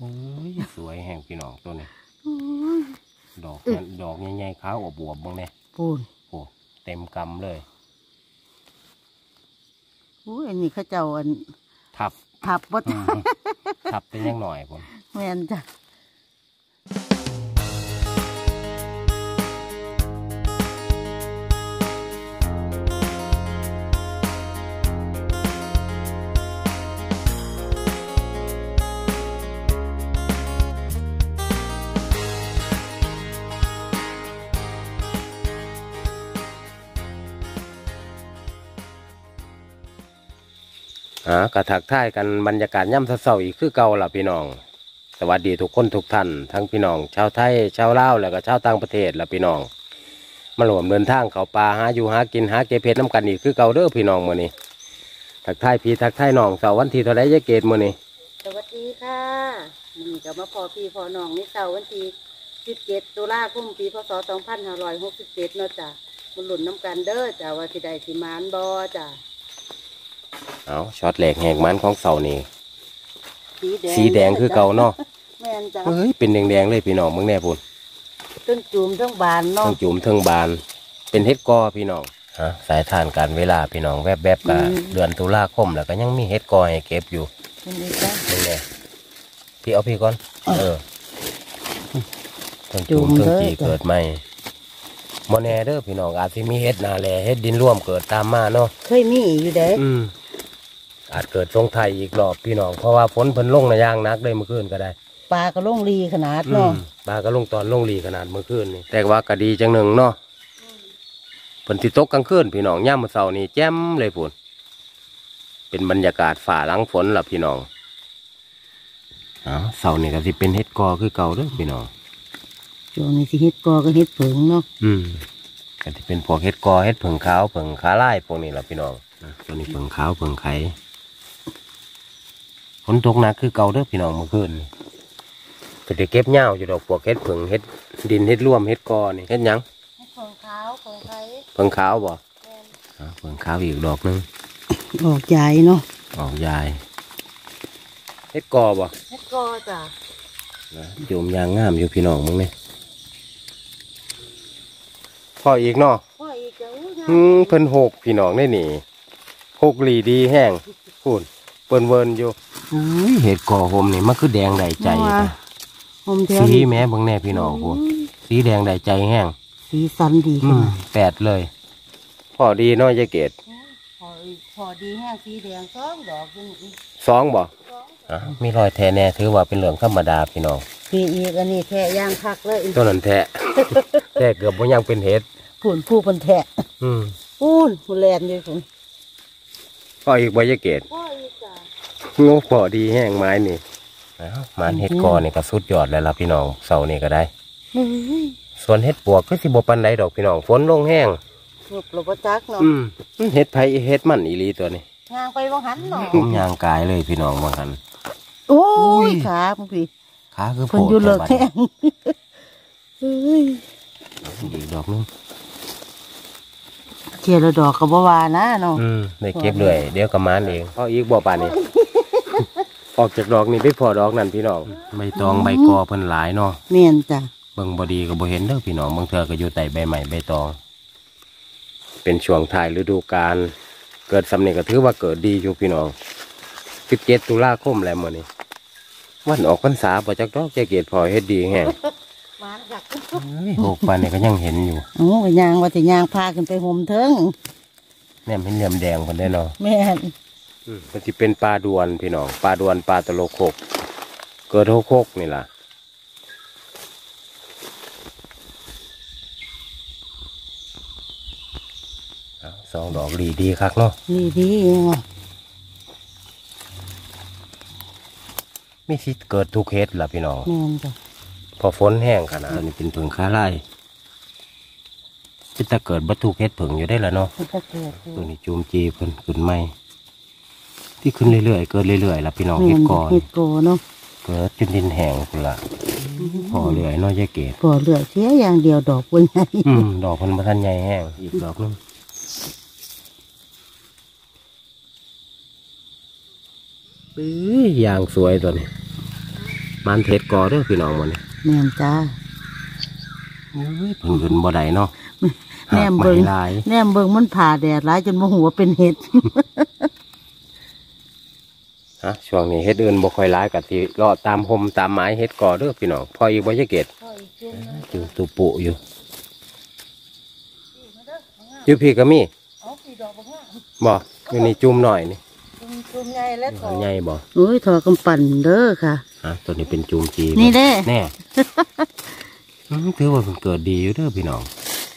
อ้ยสวยแห่งพี่น้องตัวนี้ดอกดอกใหญ่ๆขาวอวบๆบ้างเนี่ยปูนโอ้เต็มกำเลยโอ้ยอันนี้เขาเจ้าอันทับบ่ทับเป็นยังหน่อยผมแม่นจ้ะกระถักท่ายกันบรรยากาศย่ำเศร้าอีกคือเก่าล่ะพี่น้องสวัสดีทุกคนทุกท่านทั้งพี่น้องชาวไทยชาวลาวแล้วก็ชาวต่างประเทศล่ะพี่น้องมาหลวมเดินทางเขาป่าหาอยู่หากินหาเก็บเพชรน้ำกันอีกคือเก่าเด้อพี่น้องมื้อนี้ถักท่ายพี่ถักท่ายน้องเสาร์วันที่เท่าไรยายเกศมื้อนี้สวัสดีค่ะนี่ก็มาพอพี่พอน้องนี่เสาร์วันที่17 ตุลาคมปีพศ 2567เนาะจ้ะมาหลุนน้ำกันเด้อจ้ะว่าสิได้สิมานบ่จ้ะเอาช็อตแหลกแหกมันของเสานี่สีแดงคือเก่าเนาะแม่นจ้ะเฮ้ยเป็นแดงๆเลยพี่น้องมึงแน่พูดทั้งจุ่มทั้งบานเนาะทั้งจุ่มทั้งบานเป็นเฮ็ดกอพี่น้องสายทานการเวลาพี่น้องแวบๆกับเดือนตุลาคมแล้วก็ยังมีเฮ็ดกอให้เก็บอยู่นี่ไงพี่เอาพี่ก่อนทั้งจุ่มทั้งจีเกิดใหม่โมแน่เด้อพี่น้องอาจจะมีเฮ็ดนาแลเฮ็ดดินร่วมเกิดตามมาเนาะเคยมีอยู่เด้อาจเกิดทรงไทยอีกรอบพี่น้องเพราะว่าฝนเพิ่นลงในย่างนักเลยเมื่อคืนก็ได้ปลาก็ลงรีขนาดเนาะปลาก็ลงตอนลงรีขนาดเมื่อคืนนี่แต่ว่าก็ดีจังหนึ่งเนาะฝนที่ตกกลางคืนพี่น้องย่ามมื้อเช้านี่แจ่มเลยพุ่นเป็นบรรยากาศฝ่าหลังฝนล่ะพี่น้องเช้านี่ก็สิเป็นเฮ็ดกอคือเก่าเด้อพี่น้องช่วงนี้สิเฮ็ดกอก็เฮ็ดเผิงเนาะก็จะเป็นพวกเฮ็ดกอเฮ็ดเผิงขาวเผิงขาลายพวกนี้ล่ะพี่น้องตัวนี้เผิงขาวเผิงไข่ฝนตกหนักคือเก่าเด้อพี่น้องเมื่อคืนก็จะเก็บเหย้าอยู่ดอกพวกเฮ็ดเผิงเฮ็ดดินเฮ็ดร่วมเฮ็ดกอนี่เฮ็ดหยังเผิงขาวเผิงไข่เผิงขาวบ่เผิงขาวอีกดอกนึงออกใหญ่เนาะออกใหญ่เฮ็ดกอบ่เฮ็ดกอจ้ะจุ่มยางงามอยู่พี่น้องมึงนี่พ่ออีกเนาะพ่ออีกจ้ะเพิ่นหกพี่น้องได้หนีหกหลีดีแห้งพูดเปิ้นเวิร์นอยู่เห็ดก่อหมนี่มันคือแดงได้ใจสีแม้บางแน่พี่น้องพูดสีแดงได้ใจแห้งสีสันดีแปดเลยพอดีเนาะยายเกศพอดีแห้งสีแดง2 ดอก 2บ่มีรอยแทะแน่ถือว่าเป็นเรื่องธรรมดาพี่น้องพี่อีกอันนี้แทะย่างคักเลยต้นนั้นแทะแเกือบบ่ยังเป็นเห็ดผู้เพิ่นแทะผู้แลนอยู่พุ่นพ่ออีกบ่ยายเกศพ่ออีกจ้ะโง่พอดีแห้งไม้นี่มันเห็ดกอนี่ก็สุดยอดแล้วล่ะพี่น้องเสานี่ก็ได้ส่วนเห็ดปวกก็สิบ่ปานใดดอกพี่น้องฝนลงแห้งเราบ่จักเนาะเห็ดไผเห็ดมันอีหลีตัวนี้ย่างไปบ่หันเนาะย่างกายเลยพี่น้องบ่หันโอ้ยขาพี่ขาคือโผล่อยู่เลิกแห้งอีกดอกนึงเกี่ยวดอกกับบัวานะเนาะได้เก็บเลยเดี๋ยวกระมานเองพออีกบ่ป่านนี้ออกจากดอกนี้ไปพอดอกนั่นพี่น้องใบตองใบกอเพิ่นหลายเนาะเมียนจ้ะเบิ่งบ่ดีก็บ่เห็นเด้อพี่น้องบางเทื่อก็อยู่ใต้ใบใหม่ใบตองเป็นช่วงท้ายฤดูกาลเกิดสำเร็จก็ถือว่าเกิดดีอยู่พี่น้อง17 ตุลาคมแล้วมื้อนี้วันออกพรรษาบ่จักดอกใจเกศพอเฮ็ดดีแฮงหกปานนี่ก็ยังเห็นอยู่โอ้ยยางว่าจะยางพาขึ้นไปห่มเทิงแม่เป็นเหลี่ยมแดงคนได้เนาะแม่มันจะเป็นปลาดวนพี่น้องปลาดวนปลาตะโลโคกเกิดโคกนี่ล่ะ2 ดอกดีคักเนาะดีไม่สิเกิดทุกเฮ็ดล่ะพี่น้องแม่นจ้ะพอฝนแห้งขนาดนี้เป็นเผิงค้าไร่จะเกิดบัตถุเฮ็ดเผิงอยู่ได้แล้วเนาะตัวนี้จูมจีเพิ่นขึ้นใหม่ที่ขึ้นเรื่อยๆเกิดเรื่อยๆล่ะพี่น้องเฮ็ดก่อนเฮ็ดก่อเนาะเกิดจนดินแห้งพุ่นละพอเรื่อยน้อยยายเกศพอเรื่อยเสียอย่างเดียวดอกบนใหญ่ดอกมันมาทันใหญ่แห้งอีกดอกนึงอย่างสวยตัวนี้บ้านเทศกอเด้อพี่น้องมื้อนี้แม่นจ้าเอ้ยเพิ่นขึ้นบ่ได้เนาะแนมเบิ่งหากไม้ลายแนมเบิ่งมันผ่าแดดหลายจนบ่ฮู้ว่าเป็นเห็ดฮะช่วงนี้เฮ็ดอื่นบ่ค่อยหลายก็สิเลาะตามห่มตามไม้เฮ็ดกอเด้อพี่น้องพออีกบ่จะเกตอยู่ตุปุอยู่อยู่พี่ก็มีเอาปีดอกบ่งามบ่อยู่นี่จุ่มหน่อยนี่จุ่มใหญ่และอันใหญ่บ่โอ้ยทอกำปั่นเด้อค่ะฮะตัวนี้เป็นจุ่มจีนี่เด้แน่ ถือว่ามันเกิดดีอยู่เด้อพี่น้อง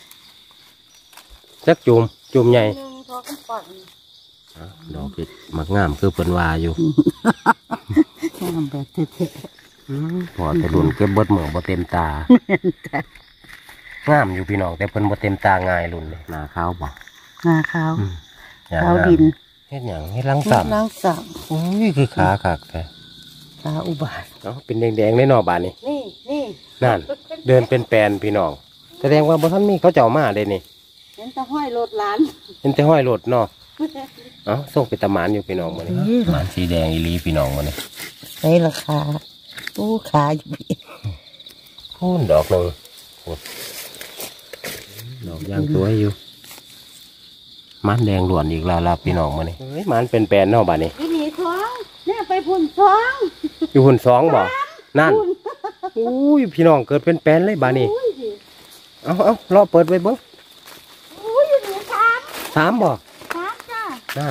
จักจุ่มใหญ่นึงทอกำปั่นฮะดอกเห็ดมักงามคือเพิ่นว่าอยู่งามแบบเท่พอแต่รุ่นเก็บเบิดมือบ่เต็มตา งามอยู่พี่น้องแต่เพิ่นบ่เต็มตาง่ายรุ่นเลยหน้าขาวบ่ๆงาขาวอย่างขาวดินเฮ็ดหยังเฮ็ดลังซ้ํล้างสังโอ้ยคือขาคักแท้ขาอุบาทเอ้าเป็นแดงๆเลยเนาะบาดนี้นี่นั่น เดินเป็นแปลนพี่น้องแสดงว่าบ่ทันมีเขาเจ้ามาได้นี่เห็นตะห้อยรถหลานเห็นแต่ห้อยรถเนาะเอ้าส่งไปตะหมานอยู่พี่น้องมื้อนี้นี่หมานสีแดงอีหลีพี่น้องมื้อนี้ใช้ราคาตู้ขาอยู่พี่พูนดอกหนึงโอ้ดอกยางสวยอยู่หมันแดงล้วนอีกแล้วล่ะพี่น้องมื้อนี้เฮ้ยหมันเป็นแปลนเนาะบาดนี้อีนี่ท้องเนี่ยไปพุ่นท้องอยู่หุ่นสองบ่นั่นอุ้ยพี่น้องเกิดเป็นแปลนเลยบาดนี้อุ้ยดิเอารอเปิดไว้เบิ่งอุ้ยอยู่นี่สามบ่สามจ้านั่น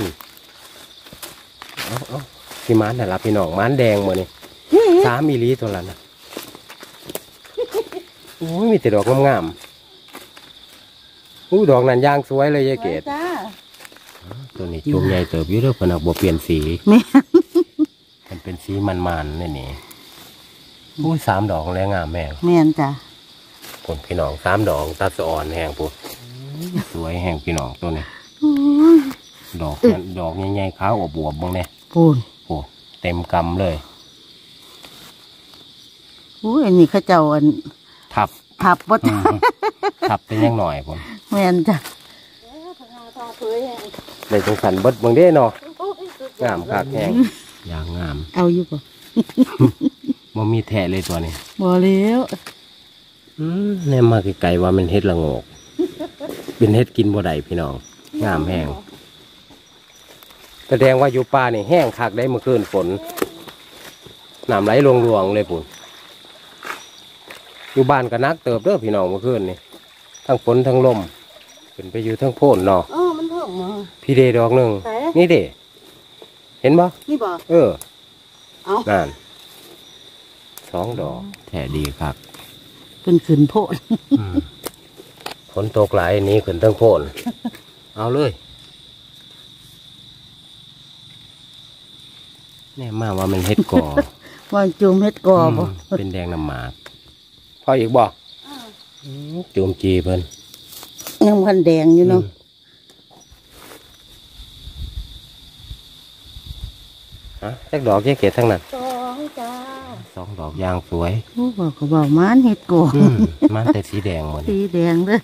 เอาพี่หมันน่ะล่ะพี่น้องหมันแดงมื้อนี้นี่สามอีหลีตัวละนะโอ้ยมีแต่ดอกงามๆอู้ดอกนั้นย่างสวยเลยยายเกดจ้าตัวนี้จุ่มใหญ่เติบอยู่เด้อเพิ่นน่ะบ่เปลี่ยนสีแม่มันเป็นสีมันๆนี่อู้ยสามดอกแล้วงามแม่งแม่นจ้าผลพี่น้องสามดอกตาสะอ่อนแห้งปุ๊สวยแห้งพี่น้องตัวนี้ดอกนั้นดอกใหญ่ๆขาวอวบๆบ้างเนี่ยปูนโอ้เต็มกำเลยอุ้ยอันนี้เขาเจ้าอันทับทับว่าทับเป็นยังหน่อยผมแม่นจ้าเลยจังสันเบิดบางเด้เนาะงามคักแห้งอย่างงามเอาอยู่ป่ะบ่มีแทะเลยตัวนี้บ่แล้วแน่มาไกลๆว่ามันเฮ็ดละโงก เป็นเฮ็ดกินบ่ได้พี่น้องงามแห้งแสดงว่าอยู่ป่านี่แห้งคักได้เมื่อคืนฝนน้ำไหลลวงๆเลยปุ่นอยู่บ้านก็นักเติบเด้อพี่น้องเมื่อคืนนี่ทั้งฝนทั้งลมขึ้นไปอยู่ทั้งโพนเนาะมันเพิ่งมาพี่เดดอกหนึ่งไหนนี่เดเห็นบ่นี่บ่เออเอานั่นสองดอกแท้ดีครับเป็นขืนโพดฝนตกหลายหนี้ขึ้นทั้งโพน เอาเลยแน่มาว่ามันเฮ็ดก่อว่าจุ่มเฮ็ดกอบ่เป็นแดงน้ำหมากพออีกบ่จุ่มจีเพิ่นยังพันแดงอยู่เนาะฮะจักดอกแยกเกศทั้งนั้นสองจ้าสองดอกยางสวยโอ้บอกก็บอกมันเฮ็ดกอมันแต่สีแดงหมดสีแดงเด้อ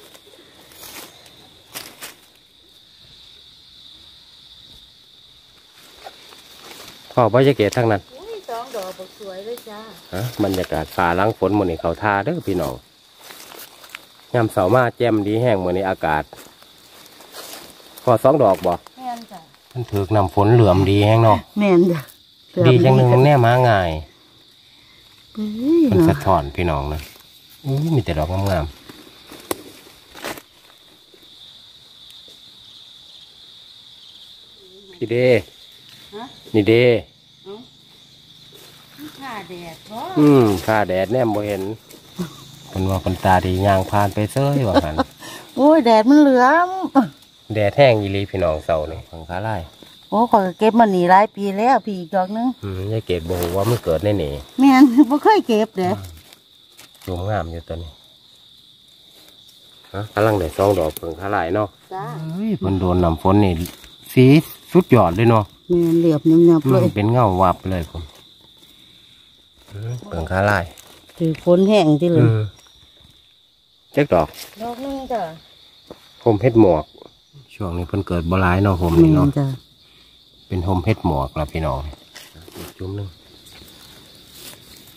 พอบ่แยกเกศทั้งนั้นอุ้ยสองดอกบ่สวยเลยจ้าฮะบรรยากาศฟ้าหล้างฝนหมดนี่เขาทาเด้อพี่น้องยามเสาร์มาแจ่มดีแห้งหมดนี่อากาศ พอสองดอกบ่แม่นจ้ามันถือกนำฝนเหลื่อมดีแห้งเนาะแม่นจ้าดีจังหนึ่งแน่มาง่ายเฮ้ยมันสะเนาะท้อนพี่น้องนะอู้มีแต่ดอกงามๆพี่เดฮะนี่เดผ้าแดดบ่ข้าแดดแนมบ่เห็นคนว่าคนตาดีย่างผ่านไปเซ้ยว่าหันโอ้ยแดดมันเหลือมแดดแห้งยีรีพี่น้องเสานี่ของขาไล่โอ้ขอยก็เก็บมานี่หลายปีแล้วพี่อีกดอกนึงยายเกดบอกว่ามันเกิดในนี่แม่นบ่เคยเก็บเด้อจุ่มงามอยู่ตัวนี้ฮะกำลังได้สองดอกเพิ่งขาไล่เนาะจ้าเฮ้ยเพิ่นโดนน้ำฝนนี่สีสุดยอดเลยเนาะแม่นเหลียบยับๆเลยเป็นเงาวับเลยผมเพิ่งขาไล่ถือฝนแห้งที่เลยเจ๊กดอกดอกนึงจ้าผมเฮ็ดหมวก ช่วงนี้เพิ่นเกิดบ่หลายเนาะผมแม่นี่เนาะนจ้าเป็นโฮมเฮ็ดหมวกละพี่น้องอีกจุ่มหนึง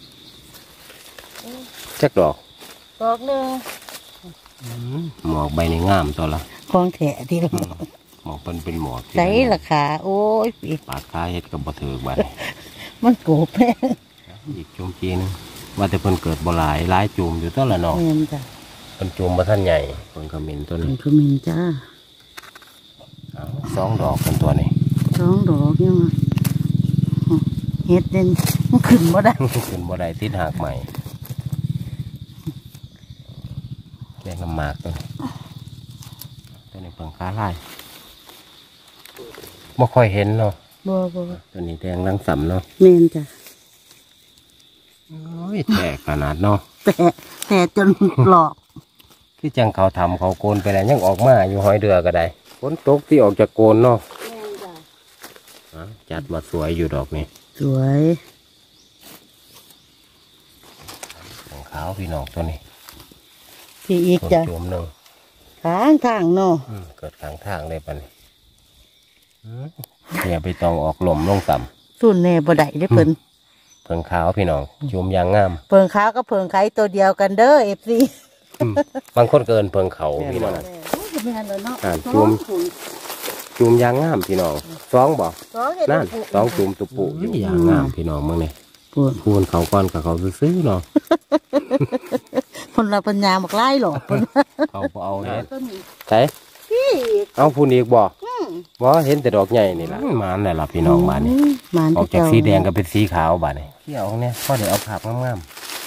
จักดอกดอกหนึ่งหมอกใบในงามตัวละของแถะที่เราหมอกเป็นหมอกที่ใส่ราคาโอ้ยปีปาดค้าเฮ็ดกับบ่ถือบัดมันโกบแพงอีกจุ่มจีนึงว่าแต่เพิ่นเกิดบ่หลายหลายจุ่มอยู่ตัวละเนาะเงินจ้ะเพิ่นจุ่มบ่ทันใหญ่เพิ่นขมิ้นตัวเป็นี้นขมิ้นจ้าเอาสองดอกกันตัวนี้สองดอกยังไงเฮ็ดเด่นมันขึ้นบ่ได้ขึ้นบ่ได้ติดหากใหม่แดงน้ำหมากตัวนี้ตัวนี้เพิ่งค้าลายบ่ค่อยเห็นเนาะบ่ตัวนี้แดงลังสำเนาะเมนจ้ะโอ้ยแตกขนาดเนาะแต่จนปลอกที่จังเขาทำเขาโกนไปแล้วยังออกมาอยู่หอยเดือก็ได้ฝนตกที่ออกจากโกนเนาะเมนจ้ะจัดมาสวยอยู่ดอกนี้สวยของขาวพี่น้องตัวนี้พี่อีกต้นจ้ะจุ่มหนึ่งข้างทางเนาะเกิดข้างทางเลยปะนี่เนี่ยไปตองออกหล่มลงต่ส่วนแน่บ่ได้ได้เพิ่นำเพิงขาวพี่น้องจุ่มยางงามเพิงขาวก็เพิงไข่ตัวเดียวกันเด้อ FC บางคนเกินเพิงเขาพี่น้องแม่นแล้วเนาะจุ่มจุ่มยางงามพี่น้องสองบ่สองเฮ็ดนั่นปุสองจุ่มตุปุอยู่ยางงามพี่น้องมึงเนี่ยปวดคูณเขาก้อนกับเขาซื้อๆเนาะเพิ่นละปัญญาบักหลายหรอกเพิ่นเขาบ่เอาเฮ็ดต้นนี้ใช่พี่อีกเอาพูนอีกบ่บ่เห็นแต่ดอกใหญ่นี่ล่ะมาแหละล่ะพี่น้องบ้านนี้มานออกจากสีแดงก็เป็นสีขาวบ้านนี้เที่ยวเนี่ยพ่อเดี๋ยวเอาผักงาม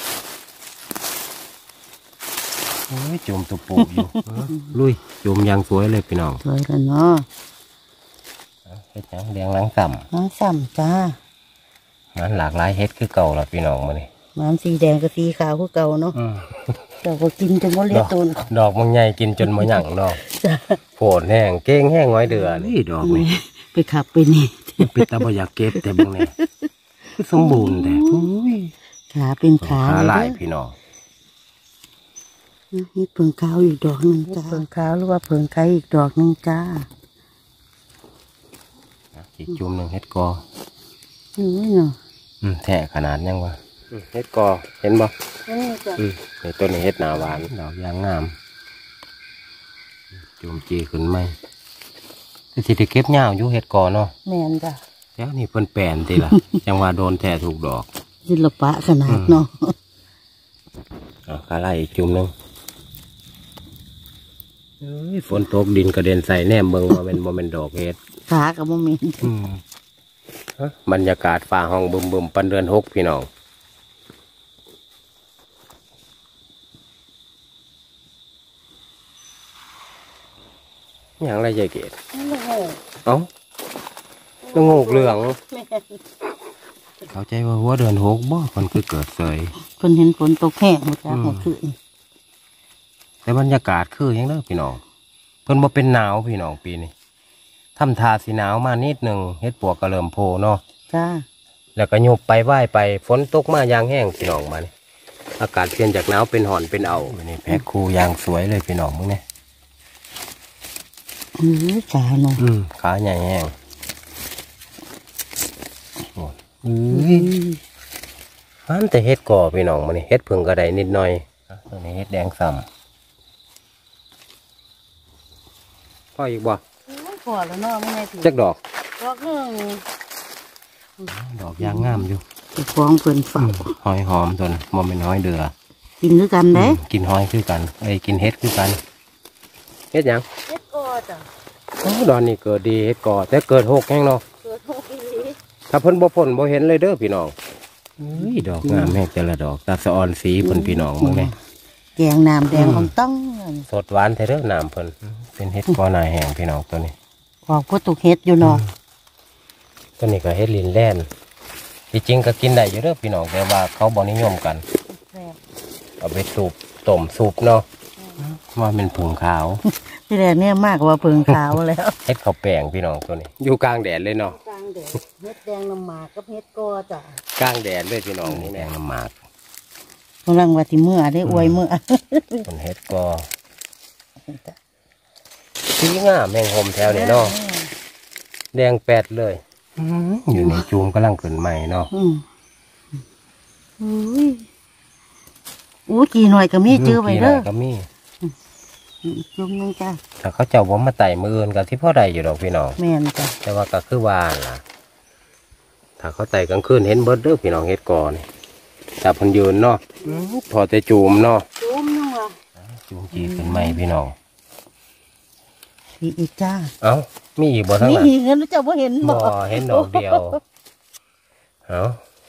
ๆโอ้ยจุ่มตุปุอยู่ ลุยจุ่มยางสวยเลยพี่น้องสวยกันเนาะเฮ็ดหยังแดงล้างต่น้องซ้ำจ้าำมันหลากหลายเฮ็ดคือเก่าล่ะพี่น้องมื้อนี้มันสีแดงกับสีขาวคือเก่าเนาะเราก็กินจนหมดเลยตูนดอกมันใหญ่กินจนบ่หยั่งเนาะจ้าโผล่แห้งเก้งแห้งไว้เดือนี่ดอกนี่ไปขับไปนี่ปิดตาบ่อยากเก็บแต่เบิ่งแน่คือสมบูรณ์แต่โอ้ยขาเป็นขาขาหลายเด้อพี่น้องนี่เพิงขาวอีกดอกหนึ่งจ้าเพิงขาวหรือว่าเพิงไข่อีกดอกหนึ่งจ้าอีกจุ่มหนึงเฮ็ดกอนี่เนาะแท้ขนาดยังวะเฮ็ดกอเห็นบ่นี่จ้ะนี่ต้นนี้เฮ็ดหนาหวานดอกยางงามจุ่มจีขึ้นไหมคือสิได้เก็บยาวอยู่เฮ็ดกอเนาะแม่นจ้ะแล้วนี่เพิ่นแปลนติล่ะ จังว่าโดนแท้ถูกดอกศิลปะขนาดเนาะขาไล่อีกจุ่มหนึงเอ้ยฝนตกดินกระเด็นใส่แนมเบิ่งว่าเป็นบ่แม่นดอกเฮ็ดขากับโมเมนบรรยากาศฟ้าห้องบึมๆปันเดือนหกพี่น้องอย่างไรใจเกดเอ้าต้องโงกเหลือง เข้าใจว่าหัวเดือนหกบ่มันคือเกิดเสยคนเห็นฝนตกแห้งหมดจ้าหมดคืนแต่บรรยากาศคือหยังเด้อพี่น้องเพิ่นบ่เป็นหนาวพี่น้องปีนี้ทำทาสีหนาวมานิดหนึ่งเฮ็ดปวกกระเริ่มโพเนาะจ้าแล้วก็โยบไปไหว้ไปฝนตกมายางแห้งพี่น้องมานี่อากาศเปลี่ยนจากหนาวเป็นห่อนเป็นเอานี่แพ็คคูยางสวยเลยพี่น้องมึงเนี่ยขาเนาะขาใหญ่แห้งโอ้มันแต่เฮ็ดก่อพี่น้องมานี่เฮ็ดเพิ่งกระไดนิดหน่อยตัวนี้เฮ็ดแดงซ้ำพ่ออีกบ่พอแล้วเนาะไม่ไงพี่จักดอกดอกหนึ่งดอกยางงามอยู่ไปฟ้องเพิ่นเฝ้าหอยหอมตัวนั้นบ่แม่นหอยเดือกินด้วยกันเด้กินหอยคือกันกินเฮ็ดคือกันเฮ็ดหยังเฮ็ดกอจ้ะโอ้ดอนนี่เกิดดีเฮ็ดก่อแต่เกิดหกแห้งเนาะเกิดโฮกอีหลีถ้าเพิ่นบ่พ่นบ่เห็นเลยเด้อพี่น้องดอกงามแม่แต่ละดอกตาสะออนสีเพิ่นพี่น้องมึงแม่แกงน้ำแดงของต้องสดหวานแท้เด้อน้ำเพิ่นเป็นเฮ็ดก่อหน้าแห้งพี่น้องตัวนี้ออกก็ตุกเฮ็ดอยู่เนาะตัวนี้ก็เฮ็ดลินแล่นที่จริงก็กินได้อยู่เด้อพี่น้องแต่ว่าเขาบ่นิยมกัน เอาไปสูบต้มสูบเนาะว่าเป็นผงขาวที่แรกเนี่ยมากกว่าเพิงขาวแล้วเฮ็ดข้าวแป้งพี่น้องตัวนี้ อยู่กลางแดดเลยเนาะกลางแดดเฮ็ดแดงน้ำหมากกับเฮ็ดกอจ้ะกลางแดดเลยพี่น้องนี่แดงน้ำหมากกำลังว่าสิเมื่อได้อวยเมื่อคนเฮ็ดก็สีงามแมงหมแถวนี้เนาะแดงแปดเลยอยู่ในจูมกำลังขึ้นใหม่เนาะอุ้ยอู้กี่หน่อยก็มีจื้อไว้เด้อก็มีจุ่มนึงจ้ะถ้าเขาเจ้าบ่มาไต่มืออื่นกันที่พ่อใดอยู่ดอกพี่น้องแม่นจ้ะแต่ว่าก็คือว่าล่ะถ้าเขาไต่กลางคืนเห็นเบิดเด้อพี่น้องเฮ็ดกอนี่ถ้าเพิ่นยืนเนาะพอแต่จูมเนาะจุ่มนึงว่ะจูมจีขึ้นใหม่พี่น้องอีกจ้าเอ้ามีอีกบ่ทั้งนี่นั้นเห็นเจ้าบ่เห็นบ่บ่เห็นดอกเดียวเอา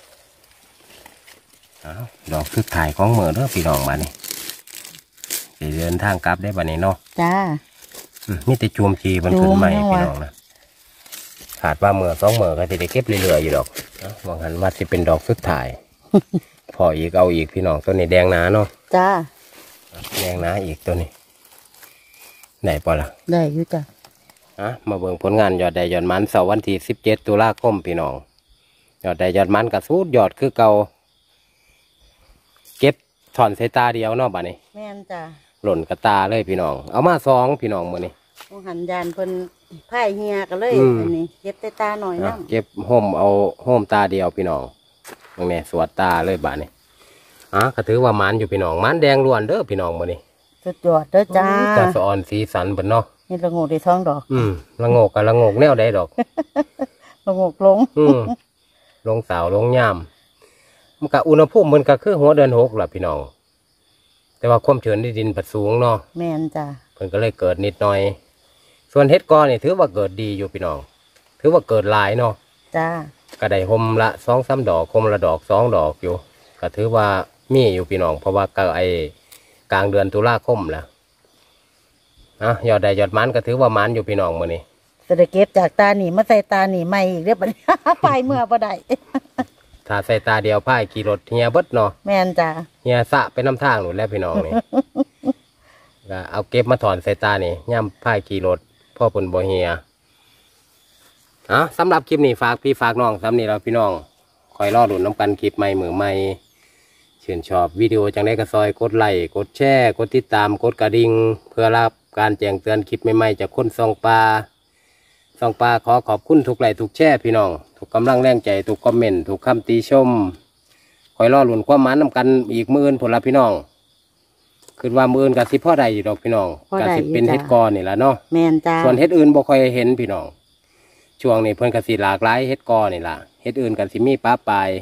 ดอกสุดท้ายของมื้อเด้อพี่น้องมานี่สิเดินทางกลับได้บัดนี้เนาะจ้ามีแต่จูมจีมันขึ้นใหม่จูมยังวะพี่น้องนะขาดว่ามื้อสองมื้อก็สิได้เก็บเรื่อยๆอยู่ดอกว่างั้นว่าสิเป็นดอกสุดท้าย พออีกเอาอีกพี่น้องตัวนี้แดงหนาเนาะจ้าแดงหนาอีกตัวนี้ไหนปอล่ะได้อยู่จ้ะมาเบิ่งผลงานยอดได้ยอดมันเสาร์วันที่17 ตุลาคมพี่น้องยอดได้ยอดมันกับสูดยอดคือเก่าเก็บถอนสายตาเดียวเนาะบัดนี้แม่นจ้ะหล่นกระตาเลยพี่น้องเอามาสองพี่น้องมื้อนี้ต้องหันยานเพิ่นพ่ายเฮียกันเลยอืมอันนี้เก็บแต่ตาหน่อยน้ำเก็บห่มเอาห่มตาเดียวพี่น้องตรงนี้สวดตาเลยบัดนี้ก็ถือว่ามันอยู่พี่น้องมันแดงล้วนเด้อพี่น้องมื้อนี้สุดยอดเด้อจ้าตาสะออนสีสันเพิ่นเนาะนี่ละโงกได้ท้องดอกละโงกกับละโงกแนวใดดอกละโงกลงลงสาวลงยามมันก็อุณหภูมิมันก็คือหัวเดือน6ล่ะพี่น้องแต่ว่าความชื้นในดินผัดสูงเนาะแม่นจ้ะเพิ่นก็เลยเกิดนิดหน่อย ส่วนเฮ็ดกอนี่ถือว่าเกิดดีอยู่พี่น้องถือว่าเกิดหลายเนาะจ้าก็ได้หมละ2-3 ดอกหมละดอก2 ดอกอยู่ก็ถือว่ามีอยู่พี่น้องเพราะว่าก็กลางเดือนตุลาคมแล้วยอดได้ยอดมันก็ถือว่ามันอยู่พี่น้องมื้อนี้จะได้เก็บจากตาหนีมาใส่ตาหนีใหม่อีกเรียบร้อย ไปเมื่อบ่ได้ถ้าใส่ตาเดียวพายขี่รถเฮียเบิดเนาะแม่นจ้ะเฮียสะไปน้ำทางหนูนแหล้วพี่น้องนี่ ก็เอาเก็บมาถอนใส่ตานี่ย่ำพายขี่รถพ่อปุ่นบ่เฮียสำหรับคลิปนี้ฝากพี่ฝากน้องสำนี้เราพี่น้องคอยรอดุนน้ำกันคลิปใหม่มือใหม่ชื่นชอบวิดีโอจังได้กระซอยกดไลค์กดแชร์กดติดตามกดกระดิ่งเพื่อรับการแจ้งเตือนคลิปใหม่ๆจากคนส่องปลาขอขอบคุณทุกไลค์ทุกแชร์พี่น้องทุกกำลังแรงใจทุกคอมเมนต์ทุกคำติชมคอยรอหลุนความหมานำกันอีกมื้ออื่นผลละพี่น้องคือว่ามื้ออื่นกับสิพ่อใดอยู่ดอกพี่น้องกับสิเป็นเฮ็ดกอนี่ละเนาะแม่นจ้ะส่วนเฮ็ดอื่นบ่ค่อยเห็นพี่น้องช่วงนี้เพิ่นกับสิหลากหลายเฮ็ดกอนี่ล่ะเฮ็ดอื่นกับสิมีป้าปลาย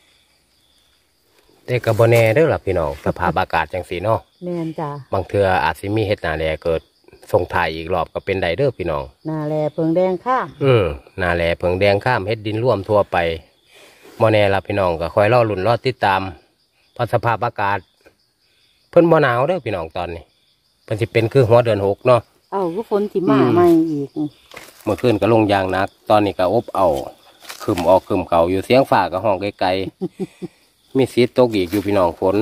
แต่ก็บ่แน่เด้อล่ะพี่น้องสภาพอากาศจังซี่เนาะแม่นจ้ะบางเทื่ออาจสิมีเฮ็ดหน้าแลเกิดส่งถ่ายอีกรอบก็เป็นได้เด้อพี่น้องนาแลเพิงแดงข้ามหน้าแลเพิงแดงข้ามเฮ็ดดินร่วมทั่วไปบ่แน่ล่ะพี่น้องก็คอยรอลุ้นรอติดตามเพราะสภาพอากาศเพิ่นบ่หนาวเด้อพี่น้องตอนนี้เพิ่นสิเป็นคือหัวเดือน6เนาะก็ฝนสิมาใหม่อีกเมื่อคืนก็ลงยางหนัก ตอนนี้ก็อบเอาขึ้นออกขึ้นเก่าอยู่เสียงฝ่าก็ห้องไกลๆ มีสีตกอีกอยู่พี่น้องฝน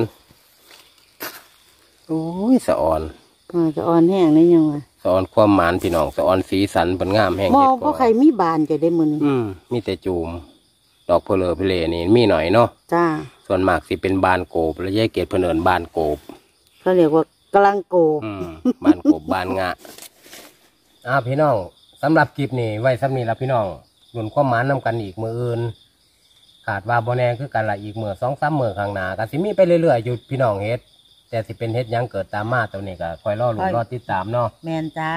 โอ้ยสะออนจะอ่อนแห้งได้ยังไงสะออนความหมานพี่น้องสะออนสีสันเป็นงามแห้งมอเฮ็งดเพราะใครมีบานจะได้มือนี้มีแต่จูมดอกเพลอเพลนี่มีหน่อยเนาะจ้าส่วนมากสิเป็นบานโกบและยายเกศเพิ่นเอิ้นบานโกบเขาเรียกว่ากำลังโกบานโกบบานงะพี่น้องสำหรับคลิปนี้ไว้สำนี้ละพี่น้องรุ่นความหมานนำกันอีกมืออื่นขาดว่าบ่แน่คือกันละอีกมือ2-3 มือข้างหน้าก็สิมีไปเรื่อยๆอยู่พี่น้องเฮ็ดแต่สิเป็นเฮ็ดหยังเกิดตามมาตัวนี้ก็คอยรอลุ้นรอติดตามเนาะแมนจ้า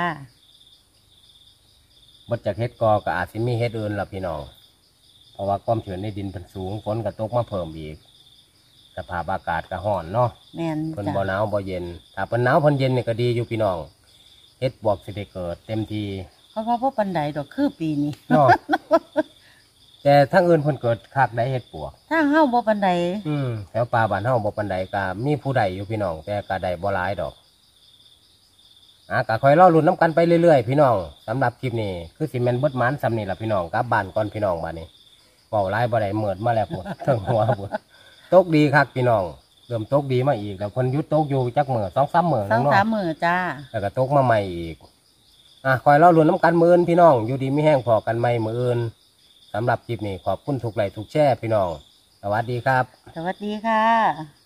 บดจากเฮ็ดกอก็อาจสิมีเฮ็ดอื่นละพี่น้องเพราะว่าความชื้นในดินเป็นสูงฝนก็ตกมาเพิ่มอีกสภาพอากาศก็ร้อนเนาะแมนเพิ่นจ้าบ่หนาวบ่เย็นถ้าเพิ่นหนาวเพิ่นเย็นนี่ก็ดีอยู่พี่น้องเฮ็ดบวกสิได้เกิดเต็มทีเพราะว่าปันไดดอกคือปีนี้เนาะ แต่ทั้งอื่นเพิ่นเกิดคักได้เฮ็ดปวกถ้าเฮ้าบ่ปันไดแถวป่าบ้านเฮาบ่ปานใดก็มีผู้ใดอยู่พี่น้องแต่ก็ได้บ่หลายดอกก็คอยรอลุ้นน้ำกันไปเรื่อยๆพี่น้องสำหรับคลิปนี้คือสิแม่นเบิดหมันซำนี่ล่ะพี่น้องกลับบ้านก่อนพี่น้องบัดนี้เว้าหลายบ่ได้เมิดมาแล้วพุ่น ทั้งหัวพุ่นตกดีคักพี่น้องเริ่มตกดีมาอีกแล้วเพิ่นหยุดตกอยู่จักมื้อ2-3 มื้อสองเนาะสามมือจ้าแล้วก็ตกมาใหม่อีกคอยรอลุ้นน้ำกันมื้ออื่นพี่น้องอยู่ดีมีแห้งพอกันใหม่มื้ออื่นสำหรับคลิปนี้ขอบคุณทุกไลค์ทุกแชร์พี่น้องสวัสดีครับสวัสดีค่ะ